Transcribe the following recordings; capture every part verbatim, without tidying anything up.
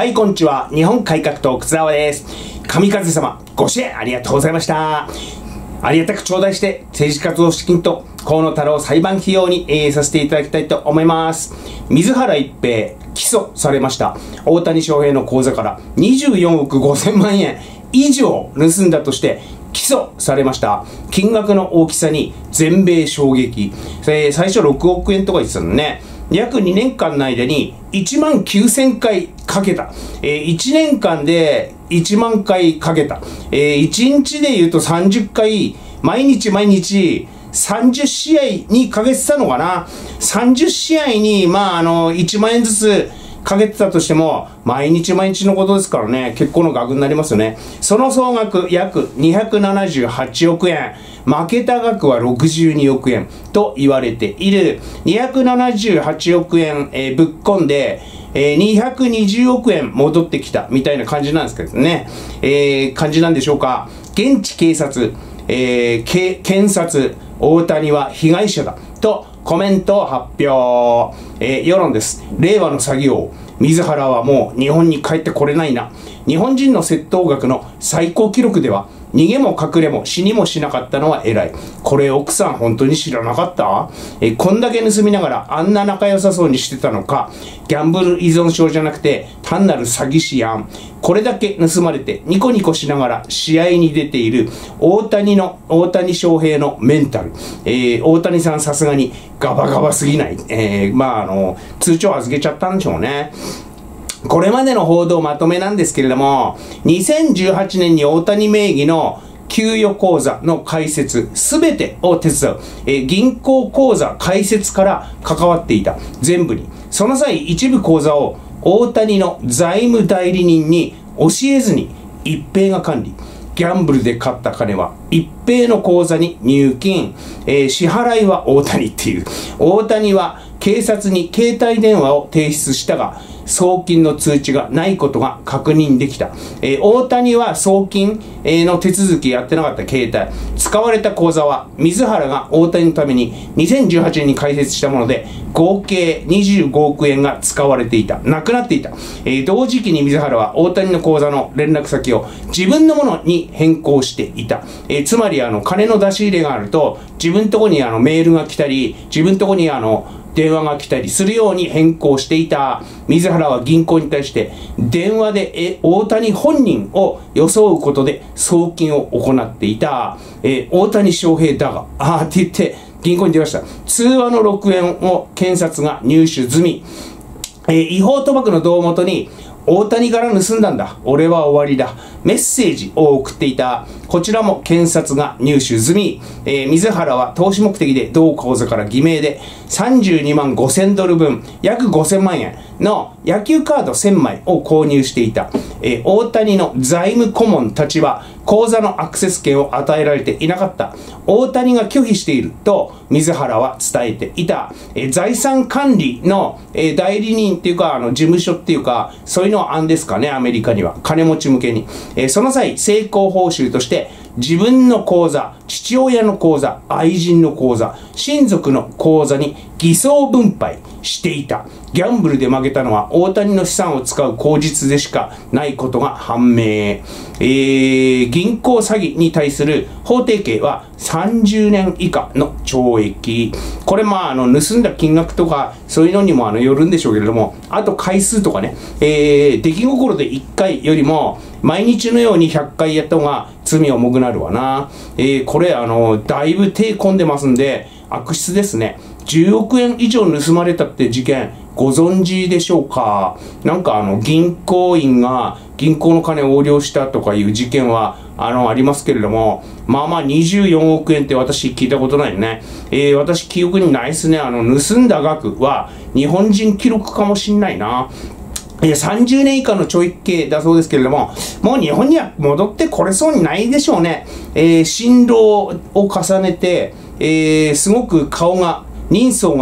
はい、こんにちは。日本改革党、葛沢です。神風様、ご支援ありがとうございました。ありがたく頂戴して、政治活動資金と河野太郎裁判費用に、えー、させていただきたいと思います。水原一平、起訴されました。大谷翔平の口座からにじゅうよんおくごせんまんえん以上盗んだとして、起訴されました。金額の大きさに全米衝撃。えー、最初ろくおくえんとか言ってたのね。約にねんかんの間にいちまんきゅうせんかいかけた。えー、いちねんかんでいちまんかいかけた。えー、いちにちで言うとさんじゅっかい、毎日毎日さんじゅっしあいにかけてたのかな。さんじゅっしあいに、まあ、あの、いちまんえんずつかけてたとしても、毎日毎日のことですからね、結構の額になりますよね。その総額約にひゃくななじゅうはちおくえん。負けた額はろくじゅうにおくえんと言われている。にひゃくななじゅうはちおくえん、えー、ぶっ込んで、えー、にひゃくにじゅうおくえん戻ってきたみたいな感じなんですけどね。えー、感じなんでしょうか。現地警察、えー、検察、大谷は被害者だとコメントを発表。えー、世論です。令和の詐欺王。水原はもう日本に帰ってこれないな。日本人の窃盗額の最高記録では逃げも隠れも死にもしなかったのは偉い。これ奥さん本当に知らなかった？えこんだけ盗みながらあんな仲良さそうにしてたのか。ギャンブル依存症じゃなくて単なる詐欺師やん。これだけ盗まれてニコニコしながら試合に出ている大谷の大谷翔平のメンタル。えー、大谷さんさすがにガバガバすぎない。えー、まああの通帳預けちゃったんでしょうね。これまでの報道まとめなんですけれども、にせんじゅうはちねんに大谷名義の給与口座の開設すべてを手伝う、えー、銀行口座開設から関わっていた。全部に。その際、一部口座を大谷の財務代理人に教えずに一平が管理。ギャンブルで買った金は一平の口座に入金。えー、支払いは大谷っていう。大谷は警察に携帯電話を提出したが、送金の通知がないことが確認できた。えー、大谷は送金、えー、の手続きやってなかった携帯。使われた口座は水原が大谷のためににせんじゅうはちねんに開設したもので、合計にじゅうごおくえんが使われていた。なくなっていた。えー、同時期に水原は大谷の口座の連絡先を自分のものに変更していた。えー、つまりあの金の出し入れがあると、自分のとこにあのメールが来たり、自分のとこにあの電話が来たりするように変更していた。水原は銀行に対して電話でえ大谷本人を装うことで送金を行っていた。え大谷翔平だが、あーって言って銀行に出ました。通話の録音を検察が入手済み、え違法賭博の胴元に大谷から盗んだんだ。俺は終わりだ。メッセージを送っていた。こちらも検察が入手済み、えー、水原は投資目的で同口座から偽名でさんじゅうにまんごせんドルぶん、約ごせんまんえんの野球カードせんまいを購入していた。えー、大谷の財務顧問たちは口座のアクセス権を与えられていなかった。大谷が拒否していると水原は伝えていた。えー、財産管理の、えー、代理人っていうか、あの事務所っていうか、そういうの案ですかね、アメリカには。金持ち向けに。えー、その際、成功報酬として、自分の口座、父親の口座、愛人の口座、親族の口座に偽装分配していた。ギャンブルで負けたのは大谷の資産を使う口実でしかないことが判明。えー、銀行詐欺に対する法定刑はさんじゅうねんいかの懲役。これまあ、あの、盗んだ金額とか、そういうのにもあの、よるんでしょうけれども、あと回数とかね、えー、出来心でいっかいよりも、毎日のようにひゃっかいやった方が罪重くなるわな。えー、これあの、だいぶ手込んでますんで、悪質ですね。じゅうおくえん以上盗まれたって事件、ご存知でしょうか？なんかあの、銀行員が銀行の金を横領したとかいう事件は、あの、ありますけれども、まあまあにじゅうよんおくえんって私聞いたことないね。えー、私記憶にないですね。あの、盗んだ額は日本人記録かもしんないな。さんじゅうねんいかの懲役刑だそうですけれども、もう日本には戻ってこれそうにないでしょうね。えー、辛労を重ねて、えー、すごく顔が、人相が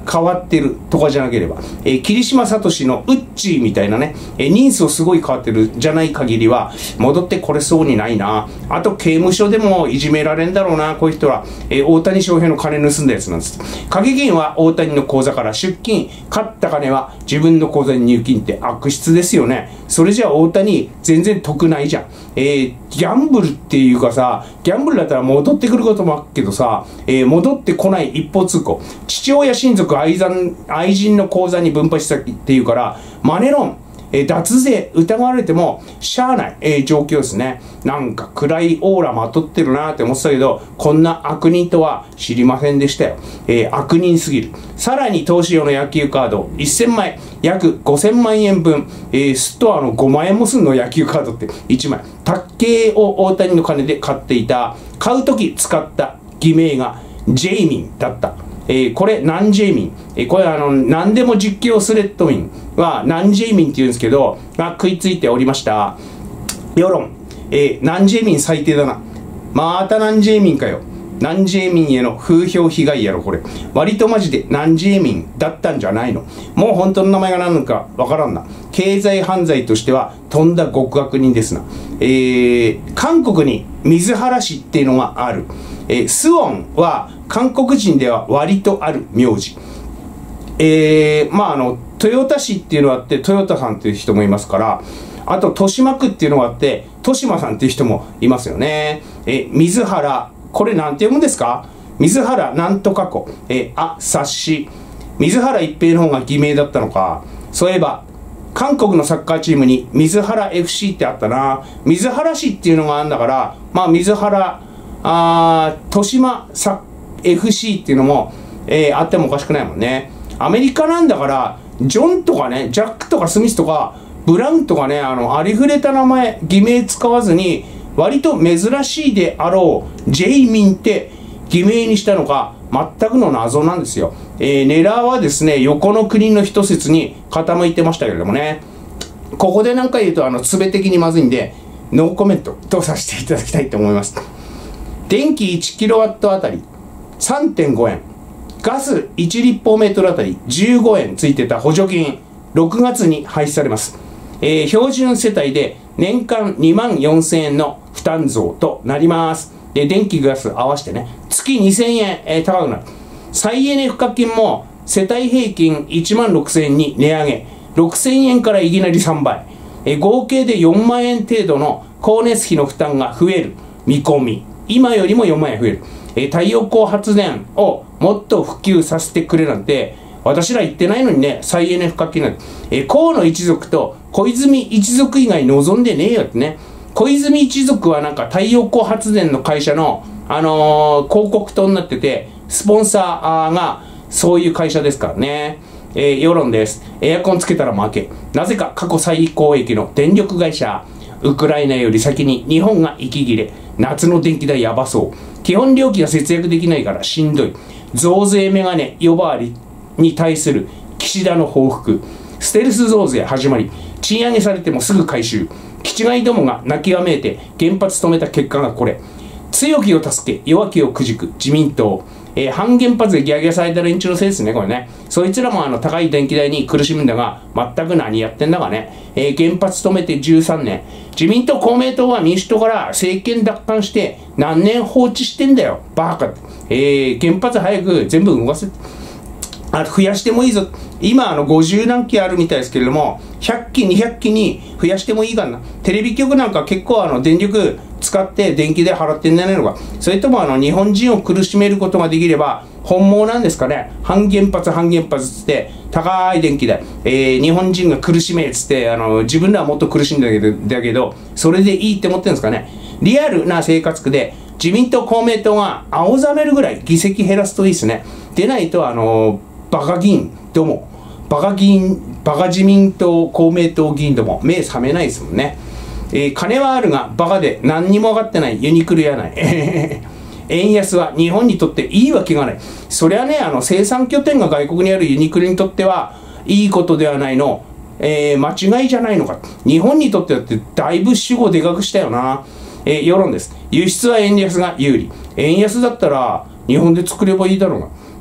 変わってるとかじゃなければ、えー、霧島聡のウッチーみたいなね、えー、人相すごい変わってるじゃない限りは、戻ってこれそうにないな。あと、刑務所でもいじめられんだろうな、こういう人は。えー、大谷翔平の金盗んだやつなんです。影銀は大谷の口座から出金、勝った金は自分の口座に入金って悪質ですよね。それじゃあ大谷、全然得ないじゃん。えー、ギャンブルっていうかさ、ギャンブルだったら戻ってくることもあるけどさ、えー、戻ってこない一方通行。父親親族愛人愛人の口座に分配したっていうから、マネロン、えー、脱税疑われてもしゃあない、えー、状況ですね。なんか暗いオーラまとってるなって思ってたけど、こんな悪人とは知りませんでしたよ。えー、悪人すぎる。さらに投資用の野球カードせんまい、約ごせんまんえんぶん、えー、ストアのごまんえんもすんの野球カードっていちまい。卓球を大谷の金で買っていた、買うとき使った偽名がジェイミンだった。えー、これ、ナンジェイミン。えー、これ、あの、何でも実況スレッドミンは、ナンジェイミンって言うんですけど、が食いついておりました。世論、えー、ナンジェイミン最低だな。またナンジェイミンかよ。ナンジェイミンへの風評被害やろ、これ。割とマジでナンジェイミンだったんじゃないの。もう本当の名前が何なのかわからんな。経済犯罪としては、とんだ極悪人ですな。えー、韓国に水原市っていうのがある。えー、スウォンは韓国人では割とある名字。えー、まああの、豊田市っていうのがあって、豊田さんっていう人もいますから、あと豊島区っていうのがあって、豊島さんっていう人もいますよね。えー、水原、これなんて読むんですか？水原なんとか子。えー、あ、察し。水原一平の方が偽名だったのか。そういえば、韓国のサッカーチームに水原 エフシー ってあったな。水原市っていうのがあるんだから、まあ水原、あ豊島 エフシー っていうのも、えー、あってもおかしくないもんね。アメリカなんだから、ジョンとかね、ジャックとかスミスとか、ブラウンとかね、あの、ありふれた名前、偽名使わずに、割と珍しいであろう、ジェイミンって偽名にしたのか、全くの謎なんですよ。えー、狙わはですね、横の国の一説に傾いてましたけれどもね。ここで何か言うと、あの、つべ的にまずいんで、ノーコメントとさせていただきたいと思います。電気いちキロワットあたり さんてんごえん、ガスいち立方メートルあたりじゅうごえんついてた補助金、ろくがつに廃止されます。えー、標準世帯で年間にまんよんせんえんの負担増となります。で、電気ガス合わせてね、月にせんえん、えー、高くなる。再エネ賦課金も世帯平均いちまんろくせんえんに値上げ。ろくせんえんからいきなりさんばい。えー、合計でよんまんえん程度の光熱費の負担が増える見込み。今よりもよんまんえん増える。えー、太陽光発電をもっと普及させてくれなんて、私ら言ってないのにね、再エネ賦課金なんて。えー、河野一族と小泉一族以外望んでねえよってね。小泉一族はなんか太陽光発電の会社の、あのー、広告塔になってて、スポンサーがそういう会社ですからね。えー、世論です。エアコンつけたら負け。なぜか過去最高益の電力会社。ウクライナより先に日本が息切れ。夏の電気代やばそう。基本料金が節約できないからしんどい。増税メガネ呼ばわりに対する岸田の報復。ステルス増税始まり。賃上げされてもすぐ回収。気違いどもが泣きわめいて原発止めた結果がこれ。強気を助け弱気をくじく自民党。えー、反原発でギャギャされた連中のせいですね、これね。そいつらもあの高い電気代に苦しむんだが、全く何やってんだかね。えー、原発止めてじゅうさんねん。自民党、公明党は民主党から政権奪還して何年放置してんだよ、バカ。えー、原発早く全部動かせ。あ増やしてもいいぞ。今あのごじゅうなんきあるみたいですけれども、ひゃっきにひゃっきに増やしてもいいかな。テレビ局なんか結構あの電力使って電気で払ってんじゃないのか。それともあの日本人を苦しめることができれば本望なんですかね。反原発反原発つって高い電気代、えー、日本人が苦しめっつってあの自分らはもっと苦しんだけどだけどそれでいいって思ってるんですかね。リアルな生活区で自民党公明党が青ざめるぐらい議席減らすといいですね。でないとあのバカ議員どもバカ議員バカ自民党公明党議員ども目覚めないですもんね。えー、金はあるがバカで何にも分かってないユニクロやない円安は日本にとっていいわけがない。そりゃねあの生産拠点が外国にあるユニクロにとってはいいことではないの、えー、間違いじゃないのか。日本にとってだってだいぶ主語でかくしたよな。えー、世論です。輸出は円安が有利。円安だったら日本で作ればいいだろうが。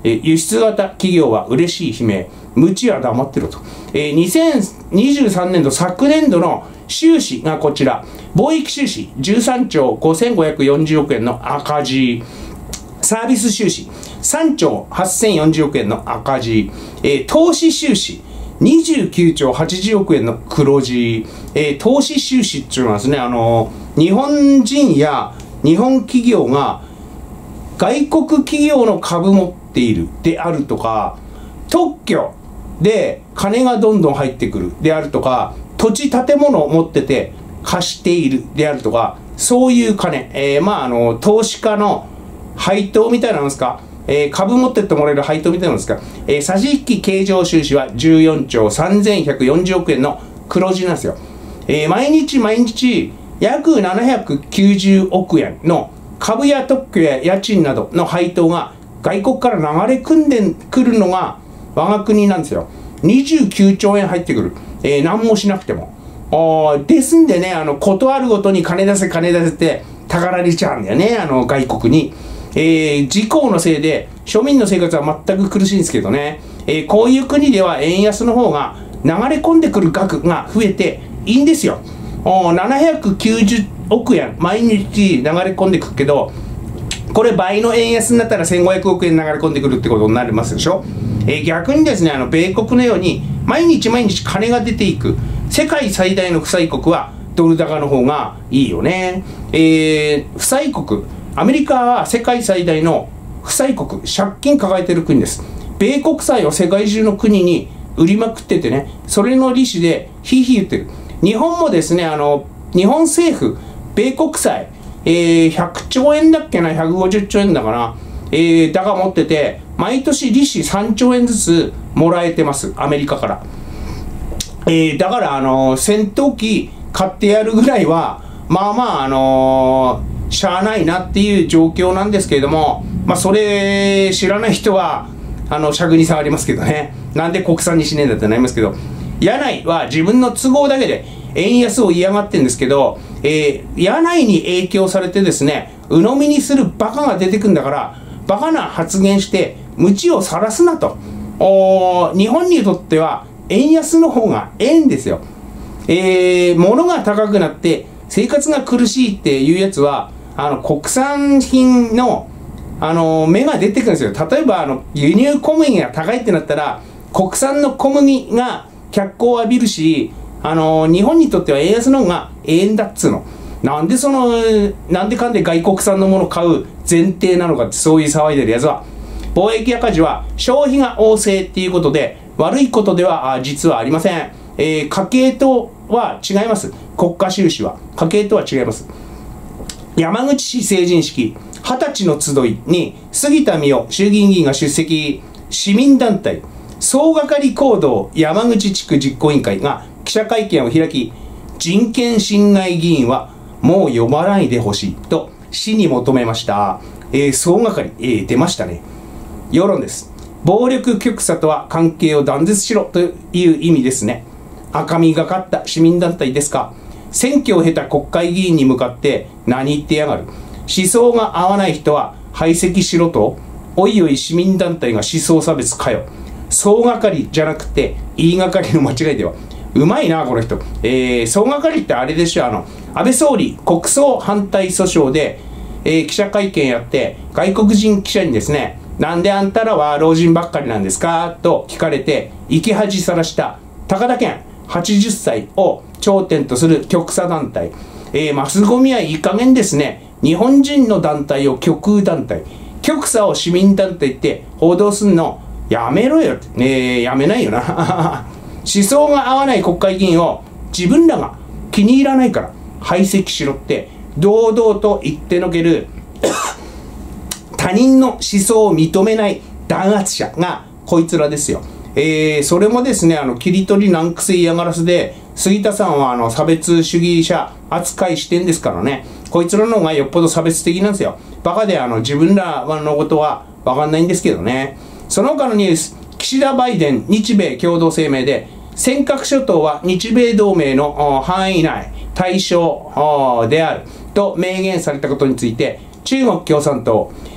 えー、輸出型企業は嬉しい悲鳴。無知は黙ってろと。えー、にせんにじゅうさんねんど、昨年度の収支がこちら。貿易収支じゅうさんちょうごせんごひゃくよんじゅうおくえんの赤字。サービス収支さんちょうはっせんよんじゅうおくえんの赤字。えー、投資収支にじゅうきゅうちょうはちじゅうおくえんの黒字。えー、投資収支っていうのはですね、あのー、日本人や日本企業が外国企業の株持っているであるとか、特許で金がどんどん入ってくるであるとか、土地建物を持ってて貸しているであるとか、そういう金、えー、まああの投資家の配当みたいなんですか、えー、株持ってってもらえる配当みたいなんですか、えー、差引経常収支はじゅうよんちょうさんぜんひゃくよんじゅうおくえんの黒字なんですよ。えー、毎日毎日約ななひゃくきゅうじゅうおくえんの株や特許や家賃などの配当が外国から流れ込んでくるのが我が国なんですよ。にじゅうきゅうちょうえん入ってくる。えー、何もしなくても。あですんでね、あの、ことあるごとに金出せ金出せってたかられちゃうんだよね、あの、外国に。えー、事項のせいで庶民の生活は全く苦しいんですけどね。えー、こういう国では円安の方が流れ込んでくる額が増えていいんですよ。ななひゃくきゅうじゅうおくえん毎日流れ込んでくるけど、これ倍の円安になったらせんごひゃくおくえん流れ込んでくるってことになりますでしょ。えー、逆にですね、あの米国のように毎日毎日金が出ていく世界最大の負債国はドル高の方がいいよね。えー、負債国アメリカは世界最大の負債国、借金抱えてる国です。米国債を世界中の国に売りまくっててね、それの利子でヒーヒー言ってる。日本もですね、あの日本政府米国債、えー、ひゃくちょうえんだっけな、ひゃくごじゅっちょうえんだかな、えー、だが持ってて、毎年利子さんちょうえんずつもらえてます、アメリカから。えー、だから、あのー、戦闘機買ってやるぐらいは、まあまあ、あのー、しゃあないなっていう状況なんですけれども、まあ、それ、知らない人は、あの、尺に触りますけどね。なんで国産にしねえんだってなりますけど、柳井は自分の都合だけで円安を嫌がってるんですけど、えー、柳井に影響されてですね、鵜呑みにするバカが出てくんだから、バカな発言して無知を晒すなと。お日本にとっては円安の方がええんですよ。えー、物が高くなって生活が苦しいっていうやつは、あの国産品のあの芽が出てくるんですよ。例えばあの輸入小麦が高いってなったら、国産の小麦が脚光を浴びるし、あの日本にとっては円安の方がええんだっつうの。なんでそのなんでかんで外国産のものを買う前提なのかって、そういう騒いでるやつは。貿易赤字は消費が旺盛っていうことで悪いことでは実はありません。えー、家計とは違います。国家収支は家計とは違います。山口市成人式はたちの集いに杉田水脈衆議院議員が出席。市民団体総がかり行動山口地区実行委員会が記者会見を開き、人権侵害議員はもう呼ばないでほしいと市に求めました。えー、総がかり、えー、出ましたね。世論です。暴力極左とは関係を断絶しろという意味ですね。赤みがかった市民団体ですか。選挙を経た国会議員に向かって何言ってやがる。思想が合わない人は排斥しろと。おいおい市民団体が思想差別かよ。総がかりじゃなくて言いがかりの間違いでは。うまいなこの人。えー、総がかりってあれでしょ、あの安倍総理国葬反対訴訟で、えー、記者会見やって外国人記者にですね、なんであんたらは老人ばっかりなんですかと聞かれて生き恥さらした高田県はちじゅっさいを頂点とする極左団体、えー、マスゴミはいい加減ですね。日本人の団体を極右団体、極左を市民団体って報道すんのやめろよって、えー、やめないよな思想が合わない国会議員を自分らが気に入らないから排斥しろって堂々と言ってのける他人の思想を認めない弾圧者がこいつらですよ。えー、それもですね、あの切り取り難癖嫌がらせで杉田さんはあの差別主義者扱いしてんですからね。こいつらの方がよっぽど差別的なんですよ。バカであの自分らのことは分かんないんですけどね。その他のニュース、岸田バイデン日米共同声明で尖閣諸島は日米同盟の範囲内対象であると明言されたことについて、中国共産党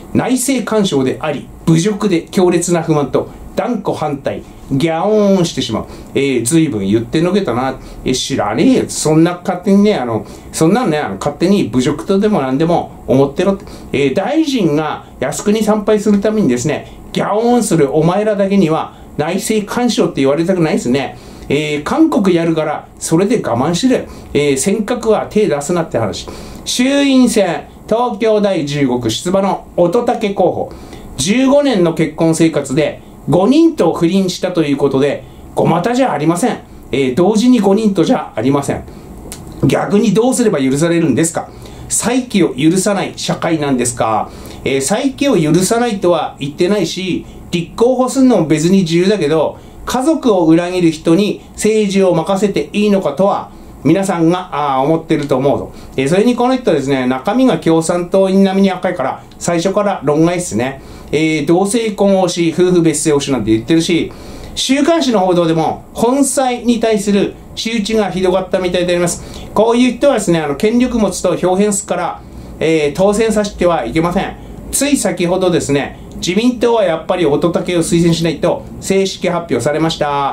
内政干渉であり、侮辱で強烈な不満と断固反対、ギャオーンしてしまう。えー、随分言ってのけたな。えー、知らねえよ。そんな勝手にね、あの、そんなのね、あの勝手に侮辱とでも何でも思ってろって。えー、大臣が靖国参拝するためにですね、ギャオーンするお前らだけには内政干渉って言われたくないですね。えー、韓国やるから、それで我慢しろよ。えー、尖閣は手出すなって話。衆院選、東京だいじゅうごく出馬の乙武候補。じゅうごねんの結婚生活でごにんと不倫したということで、ごまたじゃありません。えー、同時にごにんとじゃありません。逆にどうすれば許されるんですか。再起を許さない社会なんですか。えー、再起を許さないとは言ってないし、立候補するのも別に自由だけど、家族を裏切る人に政治を任せていいのかとは、皆さんがあ思ってると思うと。えー、それにこの人はですね、中身が共産党並みに赤いから、最初から論外ですね。えー、同性婚をし、夫婦別姓をしなんて言ってるし、週刊誌の報道でも、本妻に対する仕打ちがひどかったみたいであります。こういう人はですね、あの、権力持つと表現すから、えー、当選させてはいけません。つい先ほどですね、自民党はやっぱり乙武を推薦しないと正式発表されました。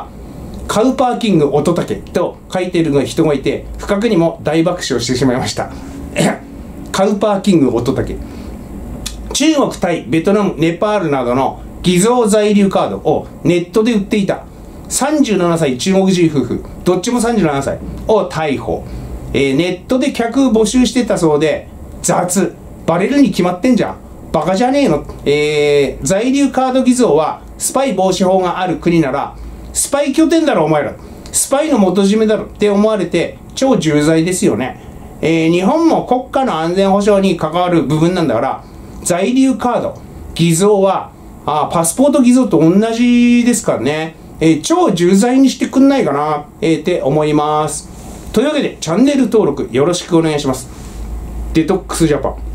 カウパーキング乙武と書いている人がいて、不覚にも大爆笑してしまいました。カウパーキング乙武。中国、タイ、ベトナム、ネパールなどの偽造在留カードをネットで売っていたさんじゅうななさい中国人夫婦、どっちもさんじゅうななさいを逮捕。えー、ネットで客募集してたそうで、雑。バレるに決まってんじゃん。バカじゃねえの。えー、在留カード偽造はスパイ防止法がある国なら、スパイ拠点だろお前ら。スパイの元締めだろって思われて超重罪ですよね。えー、日本も国家の安全保障に関わる部分なんだから、在留カード偽造はあパスポート偽造と同じですからね。えー、超重罪にしてくんないかな、えー、って思います。というわけでチャンネル登録よろしくお願いします。デトックスジャパン。